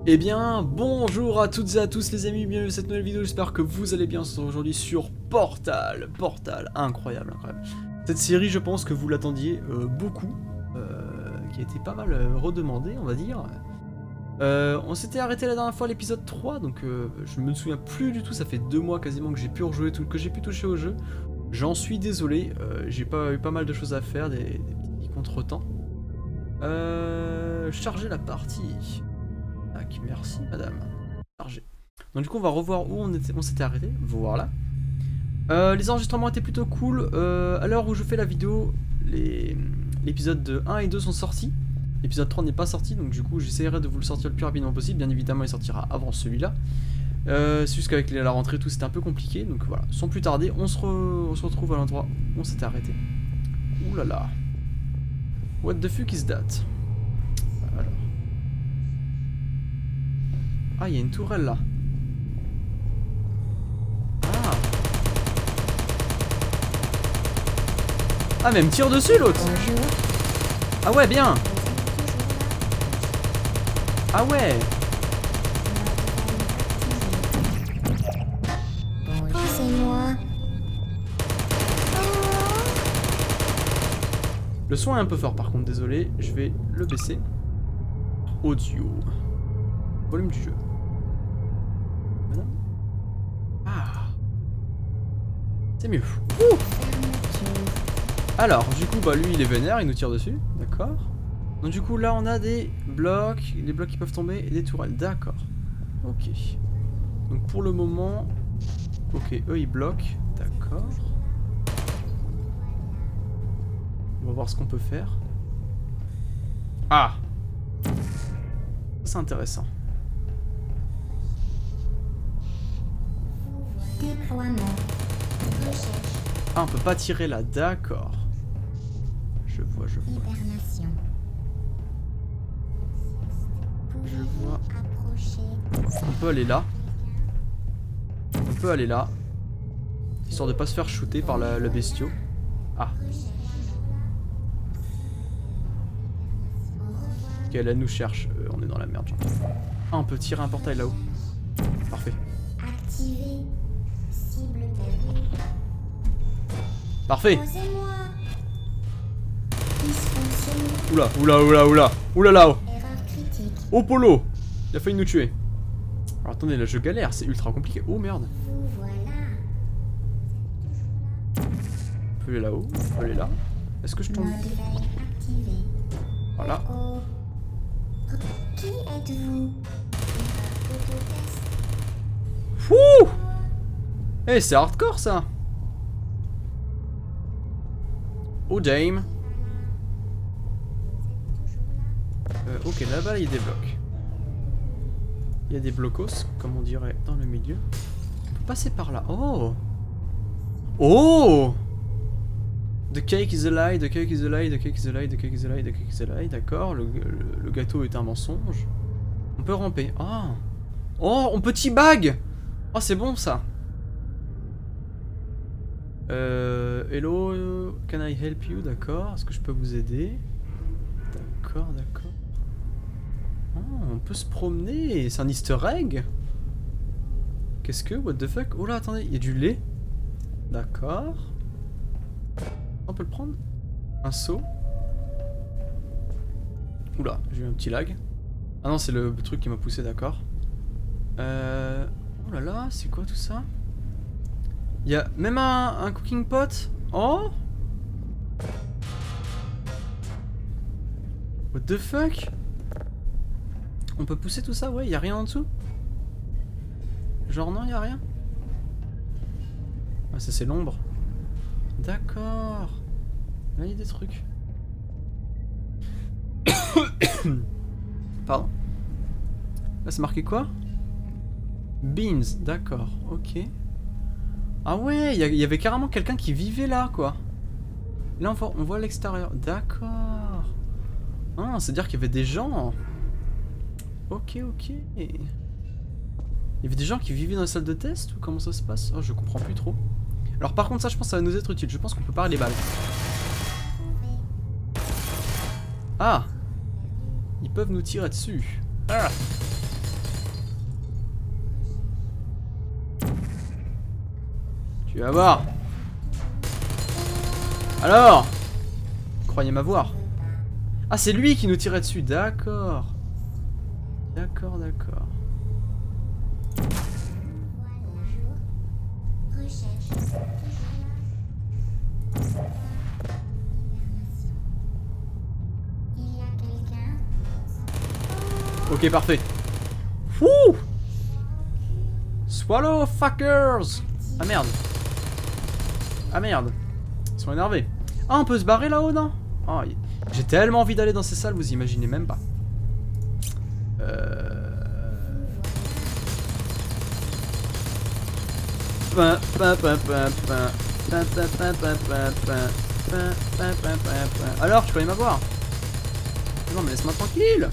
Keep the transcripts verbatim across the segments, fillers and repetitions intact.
Eh bien, bonjour à toutes et à tous les amis, bienvenue dans cette nouvelle vidéo, j'espère que vous allez bien. On se retrouve aujourd'hui sur Portal, Portal, incroyable, incroyable. Cette série, je pense que vous l'attendiez euh, beaucoup, euh, qui a été pas mal euh, redemandée, on va dire. Euh, on s'était arrêté la dernière fois à l'épisode trois, donc euh, je me souviens plus du tout, ça fait deux mois quasiment que j'ai pu rejouer tout, que j'ai pu toucher au jeu. J'en suis désolé, euh, j'ai pas eu pas mal de choses à faire, des, des petits contretemps. Euh, charger la partie. Tac, merci madame. Chargé. Donc du coup on va revoir où on était, on s'était arrêté. Voilà. Euh, les enregistrements étaient plutôt cool. Euh, à l'heure où je fais la vidéo, les l'épisode un et deux sont sortis. L'épisode trois n'est pas sorti, donc du coup j'essaierai de vous le sortir le plus rapidement possible. Bien évidemment il sortira avant celui-là. Euh, c'est juste qu'avec la rentrée tout c'était un peu compliqué. Donc voilà, sans plus tarder, on se, re... on se retrouve à l'endroit où on s'était arrêté. Ouh là là. What the fuck is that? Alors. Ah, il y a une tourelle là. Ah. Ah, mais elle me tire dessus l'autre. Ah ouais, bien. Ah ouais. Oh, c'est moi. Le son est un peu fort par contre, désolé. Je vais le baisser. Audio. Volume du jeu. Madame. Ah. C'est mieux. Ouh. Alors, du coup, bah lui il est vénère, il nous tire dessus. D'accord. Donc du coup là on a des blocs, des blocs qui peuvent tomber et des tourelles. D'accord. Ok. Donc pour le moment... Ok, eux ils bloquent. D'accord. On va voir ce qu'on peut faire. Ah. C'est intéressant. Ah, on peut pas tirer là, d'accord. Je vois, je vois. Je vois. On peut aller là. On peut aller là. Histoire de pas se faire shooter par la, le bestiau. Ah. Ok, elle nous cherche. Euh, on est dans la merde, j'entends. Ah, on peut tirer un portail là-haut. Parfait. Parfait. Oula, oula, oula, oula. Oula là. Oh Polo. Il a failli nous tuer. Alors attendez, là je galère, c'est ultra compliqué. Oh merde. On peut aller là-haut, on peut aller là. Est-ce que je tombe? Voilà. Qui êtes-vous? Fouh. Eh, hey, c'est hardcore ça. Oh dame. Euh, ok, là-bas il y a des blocs. Il y a des blocos, comme on dirait dans le milieu. On peut passer par là. Oh. Oh. The cake is a lie, the cake is a lie, the cake is a lie, the cake is a lie, the cake is a lie. D'accord, le, le, le gâteau est un mensonge. On peut ramper. Ah. Oh, on peut teabag. Oh, c'est bon ça. Euh, hello, can I help you? D'accord, est-ce que je peux vous aider? D'accord, d'accord. Oh, on peut se promener, c'est un easter egg. Qu'est-ce que? What the fuck? Oh là, attendez, il y a du lait. D'accord. On peut le prendre? Un seau. Oula, j'ai eu un petit lag. Ah non, c'est le truc qui m'a poussé, d'accord. Euh... Oh là là, c'est quoi tout ça? Il y a même un, un cooking pot. Oh. What the fuck? On peut pousser tout ça? Ouais, il y a rien en dessous? Genre non, il y a rien? Ah, ça c'est l'ombre. D'accord. Là, il y a des trucs. Pardon. Là, c'est marqué quoi? Beans, d'accord, ok. Ah ouais, il y, y avait carrément quelqu'un qui vivait là, quoi. Là, on voit, on voit l'extérieur. D'accord. Ah, c'est-à-dire qu'il y avait des gens. Ok, ok. Il y avait des gens qui vivaient dans la salle de test ou comment ça se passe? Oh, je comprends plus trop. Alors par contre, ça, je pense que ça va nous être utile. Je pense qu'on peut parer les balles. Ah. Ils peuvent nous tirer dessus. Ah. Tu vas voir. Alors, croyez m'avoir. Ah, c'est lui qui nous tirait dessus, d'accord. D'accord, d'accord. Ok, parfait. Wouh! Swallow fuckers! Ah merde. Ah merde. Ils sont énervés. Ah, on peut se barrer là-haut, non? Oh, j'ai tellement envie d'aller dans ces salles, vous imaginez même pas. Euh... Alors, tu peux aller m'avoir? Non, mais laisse-moi tranquille.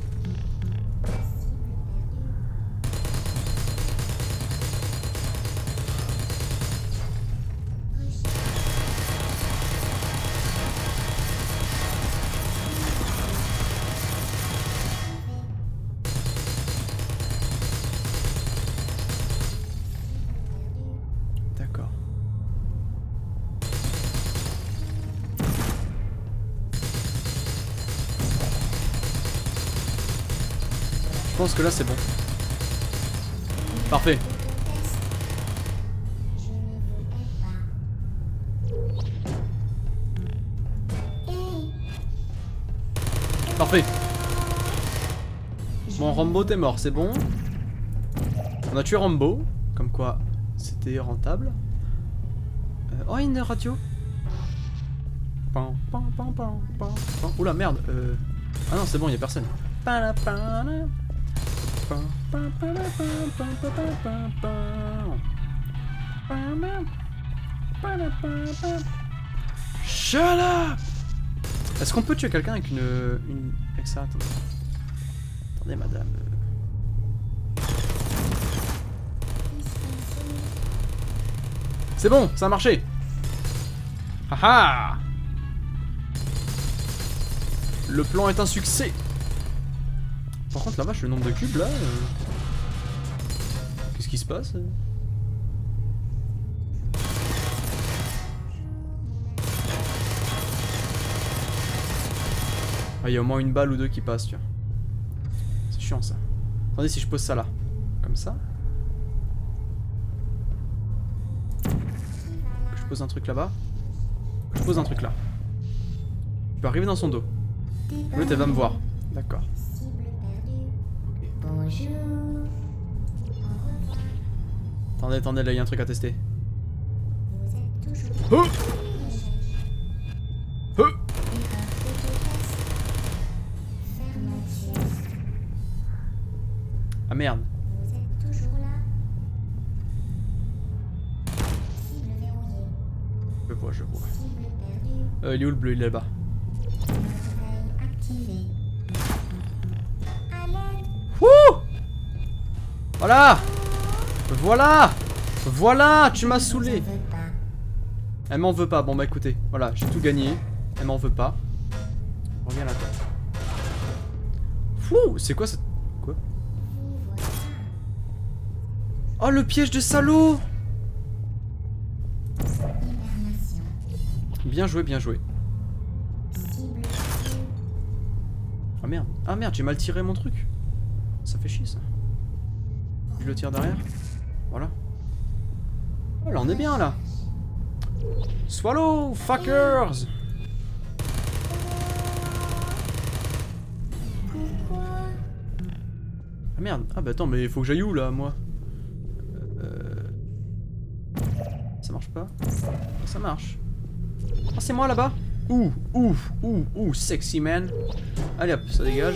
D'accord. Je pense que là c'est bon. Parfait. Parfait. Bon, Rambo t'es mort, c'est bon. On a tué Rambo. Comme quoi c'était rentable. Euh, oh, une radio. Pan, pan, pan, pan, pan, pan. Oula, merde. Euh... Ah non, c'est bon, il y a personne. Shut up. Est-ce qu'on peut tuer quelqu'un avec une... une... avec ça? Attendez, Attendez madame. C'est bon, ça a marché. Haha. Le plan est un succès. Par contre, la vache, le nombre de cubes là. Euh... Qu'est-ce qui se passe? Ah, il y a au moins une balle ou deux qui passent, tu vois. C'est chiant ça. Attendez, si je pose ça là. Comme ça. Je pose un truc là-bas. Je pose un truc là. Je peux arriver dans son dos. L'autre, elle va me voir. D'accord. Okay. Attendez, attendez, là, il y a un truc à tester. Oh oh. Ah merde. Je vois, je vois. Euh, il est où le bleu? Il est là-bas. Wouh! Voilà! Voilà! Voilà! Tu m'as saoulé! Elle m'en veut pas. Bon bah écoutez, voilà, j'ai tout gagné. Elle m'en veut pas. Reviens là, toi. Fou! C'est quoi cette... Quoi? Oh, le piège de salaud! Bien joué, bien joué. Ah merde, ah merde, j'ai mal tiré mon truc. Ça fait chier ça. Je le tire derrière. Voilà. Oh, là on est bien là. Swallow, fuckers. Ah merde, ah bah attends, mais il faut que j'aille où là, moi? euh... Ça marche pas? Ça marche. Ah, c'est moi là-bas? Ouh, ouh, ouh, ouh, sexy man. Allez hop, ça dégage.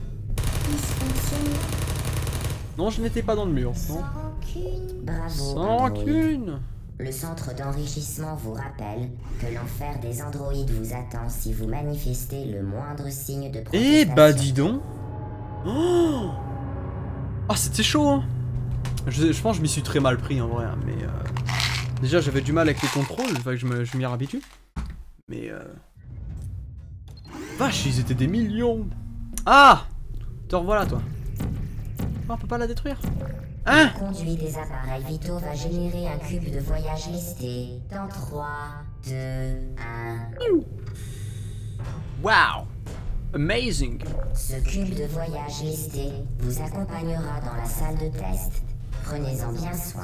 Non, je n'étais pas dans le mur. Non. Bravo. Sans rancune. Le centre d'enrichissement vous rappelle que l'enfer des androïdes vous attend si vous manifestez le moindre signe de protestation. Eh bah dis donc. Oh, ah, c'était chaud hein. Je, je pense que je m'y suis très mal pris en vrai, hein, mais euh, déjà j'avais du mal avec les contrôles, il fallait que je me, je m'y réhabitue. Mais euh... vache, ils étaient des millions. Ah, te revoilà toi. Oh, on peut pas la détruire. Hein? Le conduit des appareils vitaux va générer un cube de voyage listé dans trois, deux, un. Wow! Amazing! Ce cube de voyage listé vous accompagnera dans la salle de test. Prenez-en bien soin.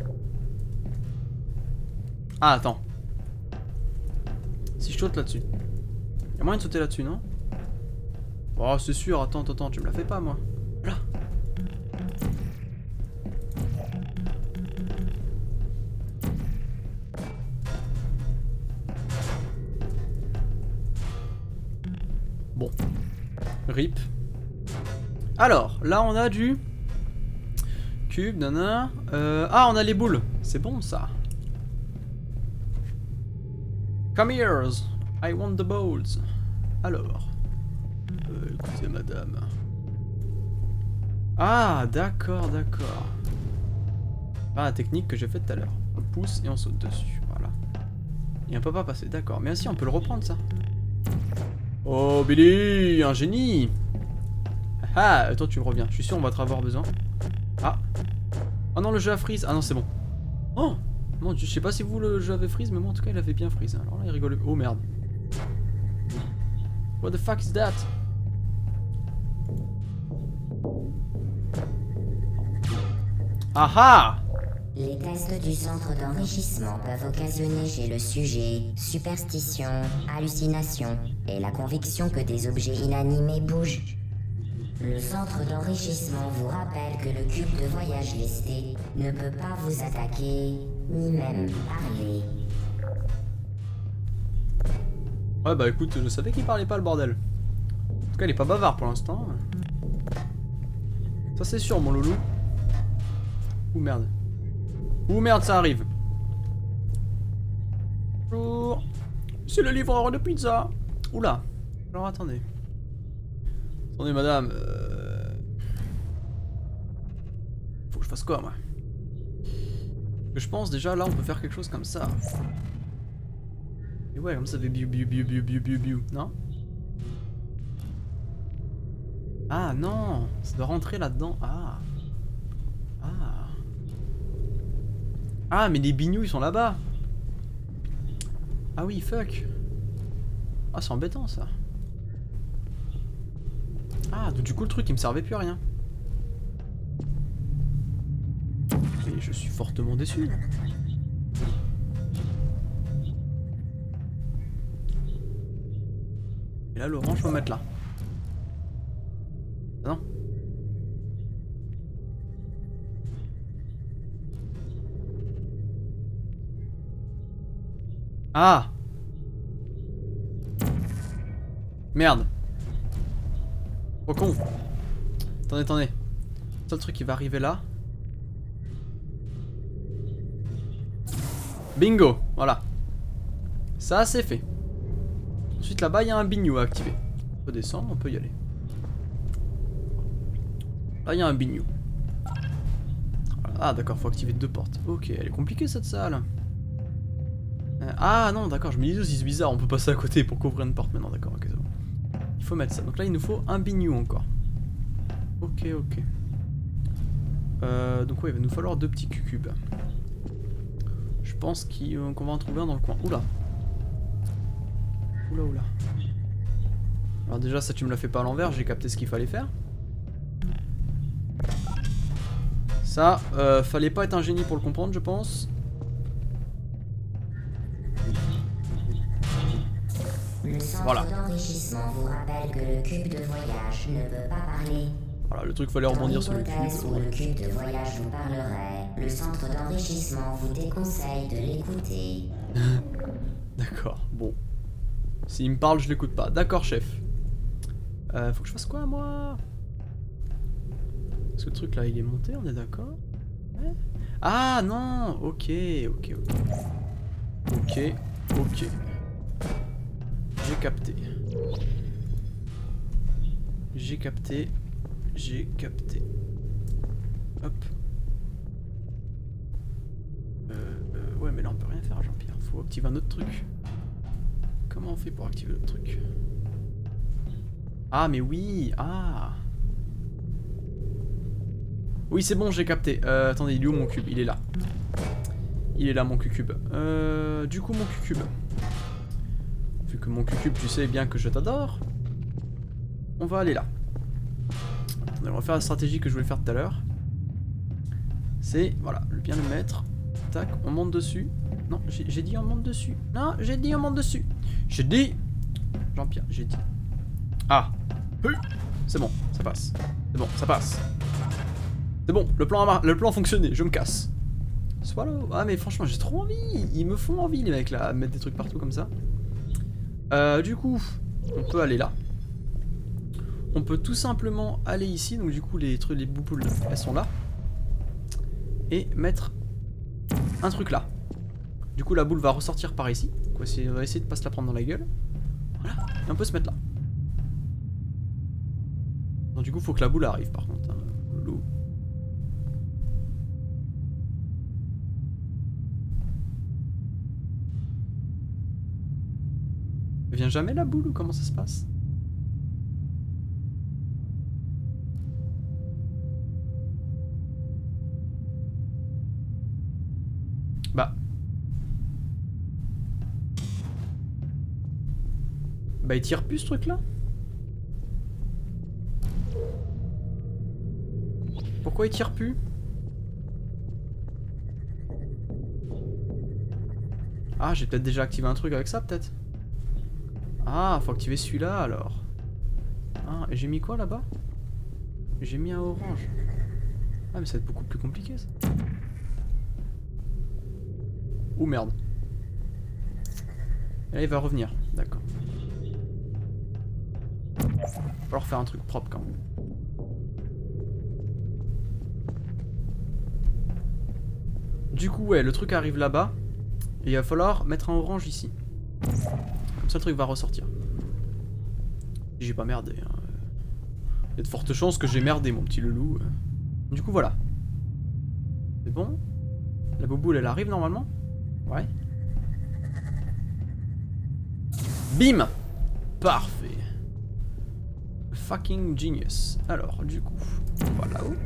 Ah, attends. Si je saute là-dessus. Y'a moyen de sauter là-dessus, non? Oh, c'est sûr, attends, attends, attends, tu me la fais pas, moi. Là. Bon. Rip. Alors, là, on a du... cube, nana. Euh... Ah, on a les boules. C'est bon, ça. Come here, I want the balls. Alors. Euh, écoutez, madame. Ah, d'accord, d'accord. Ah, la technique que j'ai faite tout à l'heure. On le pousse et on saute dessus. Voilà. Et on peut pas passer, d'accord. Mais si, on peut le reprendre, ça. Oh, Billy, un génie. Ah, attends, tu me reviens. Je suis sûr, on va te avoir besoin. Ah. Oh non, le jeu a freeze. Ah non, c'est bon. Oh. Mon dieu, je sais pas si vous le jeu avait freeze, mais moi en tout cas il avait bien freeze. Alors là il rigole. Oh merde. What the fuck is that? Aha! Les tests du centre d'enrichissement peuvent occasionner chez le sujet superstition, hallucination et la conviction que des objets inanimés bougent. Le centre d'enrichissement vous rappelle que le cube de voyage listé ne peut pas vous attaquer, ni même parler. Ouais bah écoute, je savais qu'il parlait pas le bordel. En tout cas il est pas bavard pour l'instant. Ça c'est sûr mon loulou. Ouh merde. Ouh merde, ça arrive. Bonjour. C'est le livreur de pizza. Oula. Alors attendez. Attendez madame. Euh... Faut que je fasse quoi moi? Je pense déjà là on peut faire quelque chose comme ça. Et ouais comme ça fait biu biu biu biu biu biu biu. Non? Ah non. Ça doit rentrer là-dedans. Ah. Ah. Ah mais les bignous ils sont là-bas. Ah oui fuck. Ah c'est embêtant ça. Ah donc du coup le truc il me servait plus à rien. Et je suis fortement déçu. Et là l'orange faut mettre là. Ah non. Ah. Merde. Oh con. Attendez, attendez. C'est le truc qui va arriver là. Bingo. Voilà. Ça c'est fait. Ensuite là-bas il y a un bignou à activer. On peut descendre, on peut y aller. Là il y a un bignou. Ah d'accord, faut activer deux portes. Ok, elle est compliquée cette salle. Euh, ah non d'accord, je me disais c'est bizarre, on peut passer à côté pour couvrir une porte maintenant, d'accord, ok c'est bon. Il faut mettre ça, donc là il nous faut un bignou encore. Ok ok. Euh, donc ouais il va nous falloir deux petits cucubes. Je pense qu'on va en trouver un dans le coin. Oula. Oula oula. Alors déjà ça tu me l'as fait pas à l'envers, j'ai capté ce qu'il fallait faire. Ça, euh, fallait pas être un génie pour le comprendre je pense. Le centre voilà. d'enrichissement vous rappelle que le cube de voyage ne peut pas parler. Voilà, le truc fallait rebondir sur le cube. Où le cube de voyage vous parlerait, le centre d'enrichissement vous déconseille de l'écouter. D'accord, bon. S'il me parle, je l'écoute pas. D'accord, chef. Euh, faut que je fasse quoi, moi? Parce que le truc là, il est monté, on est d'accord? Ouais. Ah non. Ok, ok, ok. Ok, ok. J'ai capté. J'ai capté. J'ai capté. Hop. Euh, euh, ouais, mais là on peut rien faire, Jean-Pierre. Faut activer un autre truc. Comment on fait pour activer l'autre truc? Ah, mais oui. Ah. Oui, c'est bon, j'ai capté. Euh, attendez, il est où mon cube? Il est là. Il est là, mon cube. Euh, du coup, mon cube. Vu que mon cube, tu sais bien que je t'adore. On va aller là. On va faire la stratégie que je voulais faire tout à l'heure. C'est, voilà, bien le mettre. Tac, on monte dessus. Non, j'ai dit on monte dessus. Non, j'ai dit on monte dessus. J'ai dit... Jean-Pierre, j'ai dit. Ah. C'est bon, ça passe. C'est bon, ça passe. C'est bon, le plan a, le plan a fonctionné, je me casse. Swallow. Ah mais franchement, j'ai trop envie. Ils me font envie les mecs là, à mettre des trucs partout comme ça. Euh, du coup, on peut aller là. On peut tout simplement aller ici. Donc du coup, les trucs, les bouboules, elles sont là. Et mettre un truc là. Du coup, la boule va ressortir par ici. Donc, on va essayer de pas se la prendre dans la gueule. Voilà. Et on peut se mettre là. Donc, du coup, faut que la boule arrive par contre. Hein. L'eau. Elle vient jamais la boule ou comment ça se passe? Bah. Bah il tire plus ce truc là? Pourquoi il tire plus? Ah j'ai peut-être déjà activé un truc avec ça peut-être. Ah faut activer celui-là alors. Ah et j'ai mis quoi là-bas? J'ai mis un orange. Ah mais ça va être beaucoup plus compliqué ça. Ouh merde. Et là il va revenir, d'accord. Il va falloir faire un truc propre quand même. Du coup ouais, le truc arrive là-bas. Et il va falloir mettre un orange ici. Comme ça le truc va ressortir. J'ai pas merdé. Hein. Il y a de fortes chances que j'ai merdé mon petit loulou. Du coup voilà. C'est bon. La bouboule elle arrive normalement. Ouais. Bim. Parfait. Fucking genius. Alors, du coup, on va là-haut.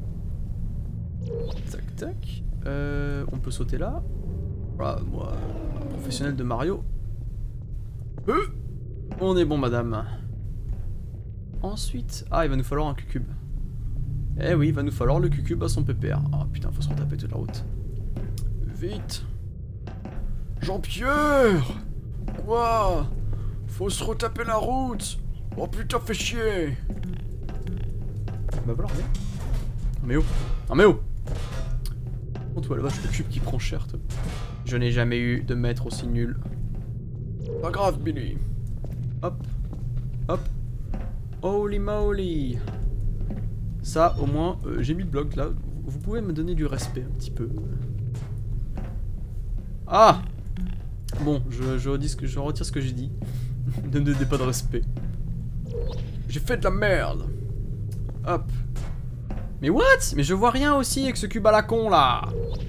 Tac, tac. Euh, on peut sauter là. Voilà, moi, professionnel de Mario. Euh, on est bon, madame. Ensuite... Ah, il va nous falloir un Q-Cube. Eh oui, il va nous falloir le Q-Cube à son pépère. Ah, putain, faut se retaper toute la route. Vite. Jean-Pierre! Quoi? Faut se retaper la route! Oh putain, fais chier! Bah voilà, mais... Non mais oh! Non mais oh! Oh toi la vache, le cube qui prend cher, toi. Je n'ai jamais eu de maître aussi nul. Pas grave, Billy. Hop. Hop. Holy moly! Ça, au moins, euh, j'ai mis le bloc là. Vous pouvez me donner du respect un petit peu. Ah! Bon, je, je, redis ce que, je retire ce que j'ai dit. Ne me donnez pas de respect. J'ai fait de la merde. Hop. Mais what? Mais je vois rien aussi avec ce cube à la con là.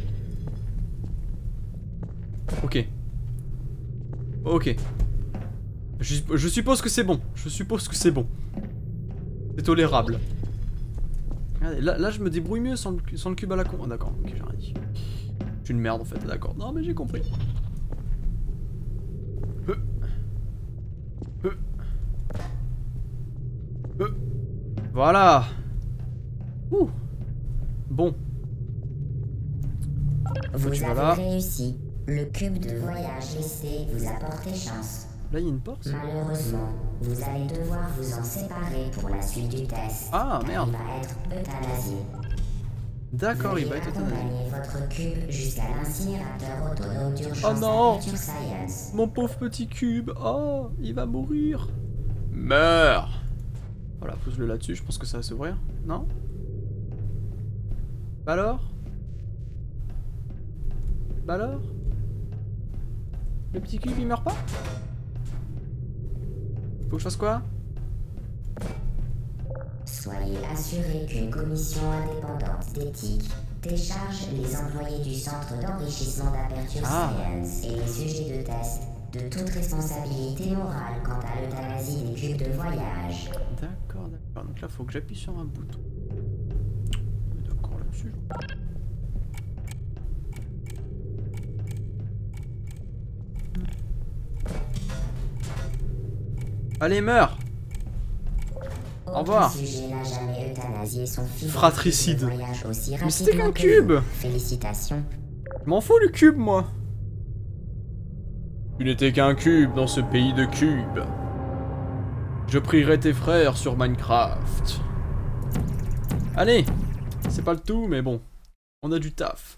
Ok. Ok. Je, je suppose que c'est bon. Je suppose que c'est bon. C'est tolérable. Regardez, là, là je me débrouille mieux sans le, sans le cube à la con. Oh, d'accord, ok, j'ai rien dit. Je suis une merde en fait, d'accord. Non mais j'ai compris. Euh. Euh. Euh. Voilà. Ouh. Bon. Vous avez voilà. réussi. Le cube de voyage laissé vous a porté chance. Là il y a une porte. Malheureusement, vous allez devoir vous en séparer pour la suite du test. Ah merde. Il va être euthanasié. D'accord, il va être étonnant. Accompagner votre cube jusqu'à l'incinérateur autonome d'urgence Oh non. Aperture Science. Mon pauvre petit cube. Oh, il va mourir. Meurs. Voilà, pose-le là-dessus, je pense que ça va s'ouvrir. Non? Bah alors? Bah alors? Le petit cube il meurt pas? Faut que je fasse quoi? Soyez assurés qu'une commission indépendante d'éthique décharge les employés du centre d'enrichissement d'Aperture Ah. Science et les sujets de test de toute responsabilité morale quant à l'euthanasie des cubes de voyage. D'accord, d'accord. Donc là, faut que j'appuie sur un bouton. D'accord. sûr. Allez, meurs. Au revoir. Sujet n'a jamais euthanasié son fils. Fratricide. Voyage aussi Mais c'était rapidement qu'un que cube. vous. Félicitations. Je m'en fous le cube, moi. Tu n'étais qu'un cube dans ce pays de cubes. Je prierai tes frères sur Minecraft. Allez. C'est pas le tout, mais bon. On a du taf.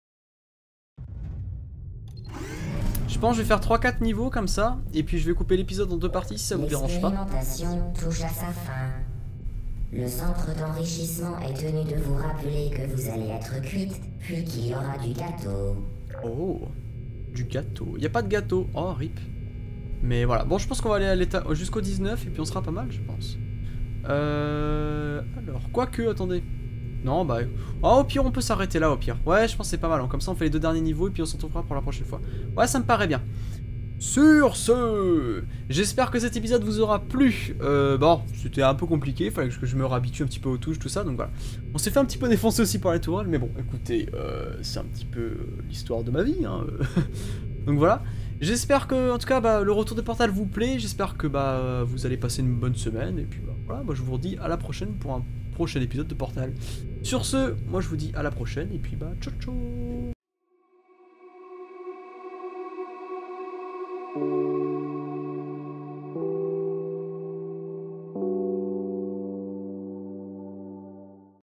Je pense que je vais faire trois quatre niveaux comme ça. Et puis je vais couper l'épisode en deux parties si ça vous dérange pas. L'expérimentation touche à sa fin. Le centre d'enrichissement est tenu de vous rappeler que vous allez être cuite, puis qu'il y aura du gâteau. Oh, du gâteau. Il n'y a pas de gâteau. Oh, rip. Mais voilà. Bon, je pense qu'on va aller à l'état jusqu'au dix-neuf et puis on sera pas mal, je pense. Euh... Alors, quoique, attendez. Non, bah... Oh, au pire, on peut s'arrêter là, au pire. Ouais, je pense que c'est pas mal. Comme ça, on fait les deux derniers niveaux et puis on se retrouvera pour la prochaine fois. Ouais, ça me paraît bien. Sur ce, j'espère que cet épisode vous aura plu. Euh, bon, c'était un peu compliqué, il fallait que je me réhabitue un petit peu aux touches, tout ça, donc voilà. On s'est fait un petit peu défoncer aussi par les tourelles, mais bon, écoutez, euh, c'est un petit peu l'histoire de ma vie, hein. Donc voilà. J'espère que, en tout cas, bah, le retour de Portal vous plaît, j'espère que bah, vous allez passer une bonne semaine, et puis bah, voilà, moi je vous redis à la prochaine pour un prochain épisode de Portal. Sur ce, moi je vous dis à la prochaine, et puis bah, ciao ciao.